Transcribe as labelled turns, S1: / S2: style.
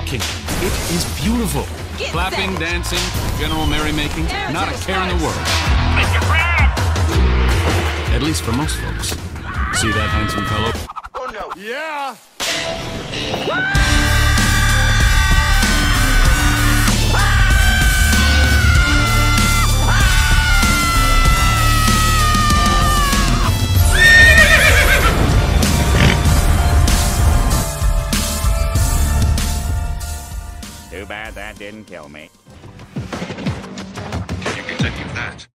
S1: rocking. It is beautiful. Clapping, dancing, general merrymaking, not a care in the world. At least for most folks. See that handsome fellow?
S2: Oh no! Yeah!
S3: Too bad that didn't kill me.
S4: You can take that.